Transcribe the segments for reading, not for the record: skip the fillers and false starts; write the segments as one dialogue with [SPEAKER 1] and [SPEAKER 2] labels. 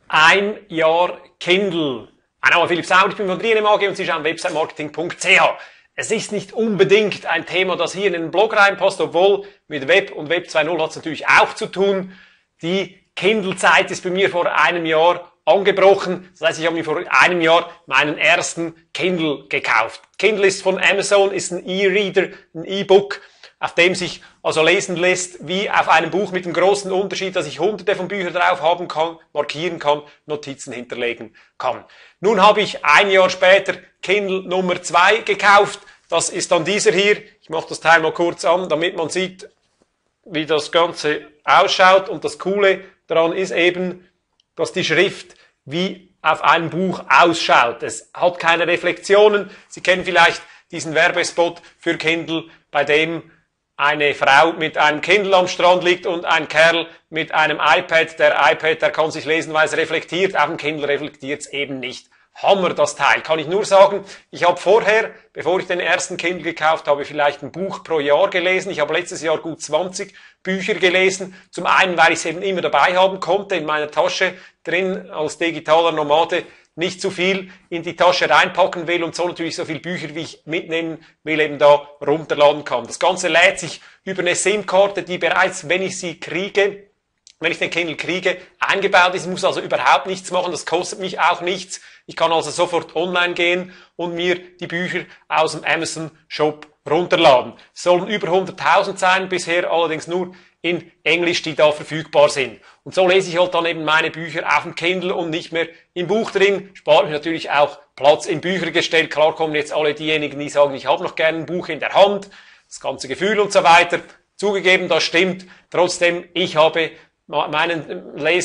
[SPEAKER 1] Ein Jahr Kindle. Mein Name ist Philipp Sauer, ich bin von Drienem AG und Sie schauen websitemarketing.ch. Es ist nicht unbedingt ein Thema, das hier in den Blog reinpasst, obwohl mit Web und Web 2.0 hat es natürlich auch zu tun. Die Kindle-Zeit ist bei mir vor einem Jahr angebrochen. Das heißt, ich habe mir vor einem Jahr meinen ersten Kindle gekauft. Kindle ist von Amazon, ist ein E-Reader, ein E-Book, auf dem sich also lesen lässt, wie auf einem Buch, mit dem großen Unterschied, dass ich hunderte von Büchern drauf haben kann, markieren kann, Notizen hinterlegen kann. Nun habe ich ein Jahr später Kindle Nummer 2 gekauft. Das ist dann dieser hier. Ich mache das Teil mal kurz an, damit man sieht, wie das Ganze ausschaut. Und das Coole daran ist eben, dass die Schrift wie auf einem Buch ausschaut. Es hat keine Reflexionen. Sie kennen vielleicht diesen Werbespot für Kindle, bei dem eine Frau mit einem Kindle am Strand liegt und ein Kerl mit einem iPad. Der iPad, der kann sich lesen, weil es reflektiert. Auf dem Kindle reflektiert es eben nicht. Hammer, das Teil. Kann ich nur sagen, ich habe vorher, bevor ich den ersten Kindle gekauft habe, vielleicht ein Buch pro Jahr gelesen. Ich habe letztes Jahr gut 20 Bücher gelesen. Zum einen, weil ich es eben immer dabei haben konnte, in meiner Tasche drin, als digitaler Nomade, nicht zu viel in die Tasche reinpacken will und so natürlich so viele Bücher, wie ich mitnehmen will, eben da runterladen kann. Das Ganze lädt sich über eine SIM-Karte, die bereits, wenn ich sie kriege, wenn ich den Kindle kriege, eingebaut ist. Ich muss also überhaupt nichts machen, das kostet mich auch nichts. Ich kann also sofort online gehen und mir die Bücher aus dem Amazon Shop runterladen. Es sollen über 100.000 sein, bisher allerdings nur in Englisch, die da verfügbar sind. Und so lese ich halt dann eben meine Bücher auf dem Kindle und nicht mehr im Buch drin. Spart mich natürlich auch Platz im Büchergestell. Klar kommen jetzt alle diejenigen, die sagen, ich habe noch gerne ein Buch in der Hand, das ganze Gefühl und so weiter. Zugegeben, das stimmt. Trotzdem, ich habe meine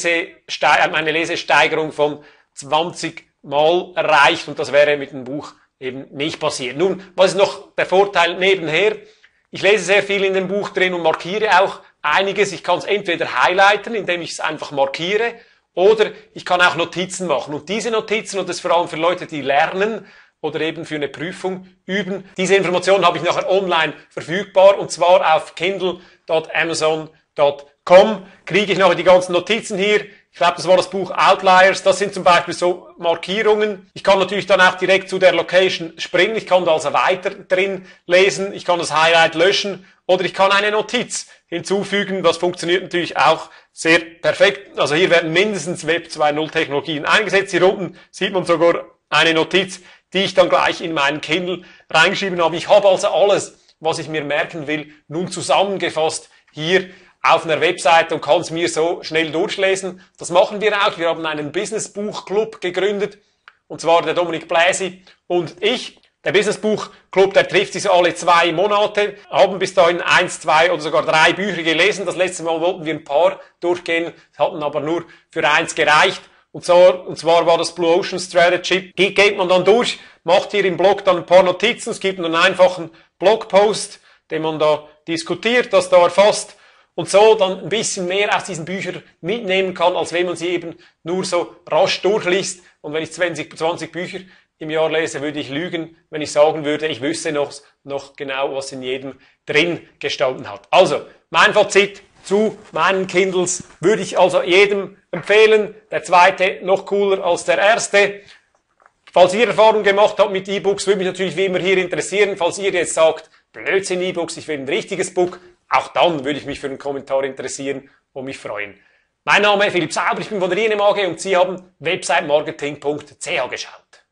[SPEAKER 1] Lesesteigerung von 20 Mal erreicht und das wäre mit dem Buch eben nicht passiert. Nun, was ist noch der Vorteil nebenher? Ich lese sehr viel in dem Buch drin und markiere auch einiges. Ich kann es entweder highlighten, indem ich es einfach markiere, oder ich kann auch Notizen machen. Und diese Notizen, und das vor allem für Leute, die lernen oder eben für eine Prüfung üben, diese Informationen habe ich nachher online verfügbar, und zwar auf kindle.amazon.com kriege ich nachher die ganzen Notizen hier. Ich glaube, das war das Buch Outliers. Das sind zum Beispiel so Markierungen. Ich kann natürlich dann auch direkt zu der Location springen. Ich kann da also weiter drin lesen. Ich kann das Highlight löschen oder ich kann eine Notiz hinzufügen. Das funktioniert natürlich auch sehr perfekt. Also hier werden mindestens Web 2.0 Technologien eingesetzt. Hier unten sieht man sogar eine Notiz, die ich dann gleich in meinen Kindle reingeschrieben habe. Ich habe also alles, was ich mir merken will, nun zusammengefasst hier auf einer Webseite und kann es mir so schnell durchlesen. Das machen wir auch. Wir haben einen Business-Buch-Club gegründet, und zwar der Dominik Bläsi und ich. Der Business-Buch-Club, der trifft sich so alle 2 Monate, haben bis dahin 1, 2 oder sogar 3 Bücher gelesen. Das letzte Mal wollten wir ein paar durchgehen, hatten aber nur für 1 gereicht. Und zwar war das Blue Ocean Strategy. Geht man dann durch, macht hier im Blog dann ein paar Notizen. Es gibt einen einfachen Blogpost, den man da diskutiert, das da erfasst, und so dann ein bisschen mehr aus diesen Büchern mitnehmen kann, als wenn man sie eben nur so rasch durchliest. Und wenn ich 20 Bücher im Jahr lese, würde ich lügen, wenn ich sagen würde, ich wüsste noch genau, was in jedem drin gestanden hat. Also, mein Fazit zu meinen Kindles würde ich also jedem empfehlen. Der zweite noch cooler als der erste. Falls ihr Erfahrung gemacht habt mit E-Books, würde mich natürlich wie immer hier interessieren. Falls ihr jetzt sagt, Blödsinn E-Books, ich will ein richtiges Book, auch dann würde ich mich für einen Kommentar interessieren und mich freuen. Mein Name ist Philipp Sauber, ich bin von der Drienem AG und Sie haben websitemarketing.ch geschaut.